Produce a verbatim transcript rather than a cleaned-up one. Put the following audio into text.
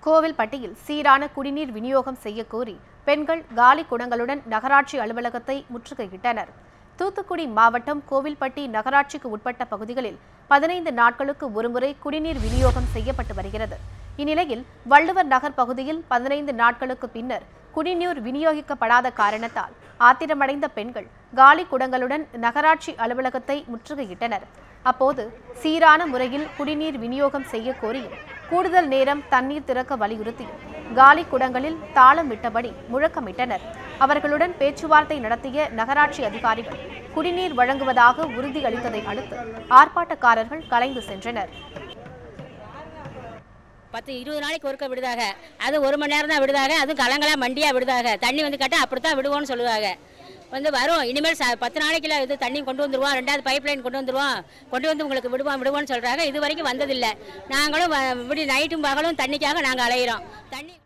கோவில்பட்டியில் சீரான குடிநீர் விநியோகம் செய்யக்கோரி பெண்கள் காலி குடங்களுடன் நகராட்சி அலுவலகத்தை முற்றுகையிட்டனர். தூத்துக்குடி மாவட்டம் கோவில்பட்டி நகராட்சிக்கு உட்பட்ட பகுதிகளில் பதினைந்து நாட்களுக்கு ஒருமுறை குடிநீர் விநியோகம் செய்யப்பட்டு வருகிறது. இந்நிலையில் வள்ளுவர் நகர் பகுதியில் பதினைந்து நாட்களுக்கு பின்னர் குடிநீர் விநியோகிக்கப்படாத காரணத்தால் ஆத்திரமடைந்த பெண்கள் காலி குடங்களுடன் நகராட்சி அலுவலகத்தை முற்றுகையிட்டனர். அப்போது சீரான முறையில் குடிநீர் விநியோகம் செய்ய கோரியும் கூடுதல் நேரம் தண்ணீர் திறக்க வலியுறுத்தி காலி குடங்களில் தாளம் விட்டபடி முழக்கமிட்டனர். அவர்களுடன் பேச்சுவார்த்தை நடத்திய நகராட்சி அதிகாரிகள் குடிநீர் வழங்குவதாக உறுதியளித்ததை அடுத்து ஆர்ப்பாட்டக்காரர்கள் கலைந்து சென்றனர். பத்து இருபது நாளைக்கு ஒருக்க விடுதாக, அது ஒரு மணி நேரம் தான் விடுதாக, அதுவும் கலங்கலாம் மண்டியா விடுதாக. தண்ணி வந்து கேட்டால் அப்படித்தான் விடுவோம்னு சொல்லுவாங்க. வந்து வரும் இனிமேல் பத்து நாளைக்குள்ள இது தண்ணி கொண்டு வந்துடுவோம், ரெண்டாவது பைப் லைன் கொண்டு வந்துடுவோம், கொண்டு வந்து உங்களுக்கு விடுவோம் விடுவோம்னு சொல்கிறாங்க. இது வரைக்கும் வந்ததில்லை. நாங்களும் இப்படி நைட்டும் பகலும் தண்ணிக்காக நாங்கள் அலையிறோம். தண்ணி